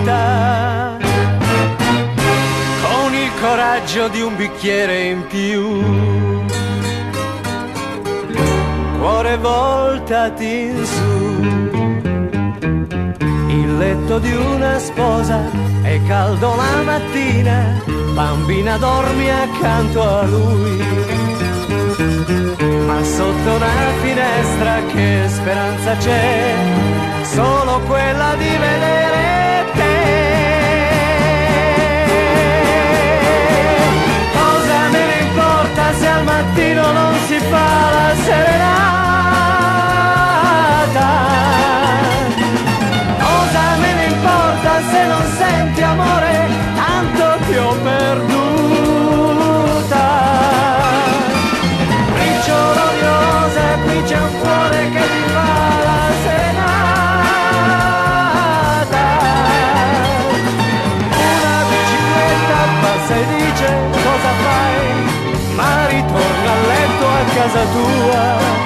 volta, con il coraggio di un bicchiere in più, cuore voltati in su. Il letto di una sposa è caldo la mattina, bambina dormi accanto a lui, ma sotto una finestra che speranza c'è, solo quella di vedere te. Cosa me ne importa se al mattino non si fa la serenata? Cosa me ne importa se non senti amore, tanto ti ho perduta. Briciolo di rosa, qui c'è un cuore che ti fa la serenata. Una bicicletta passa e dice cosa fai, ma ritorna a letto a casa tua.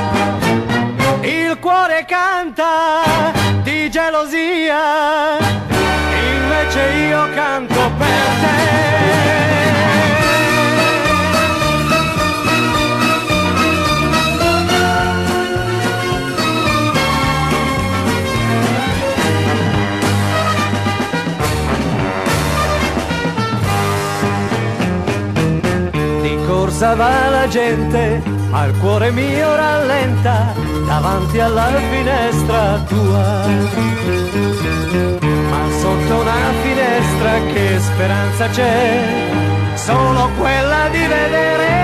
Il cuore canta di gelosia, invece io canto per te. Di corsa va la gente, ma il cuore mio rallenta davanti alla finestra tua. Ma sotto una finestra che speranza c'è, solo quella di vedere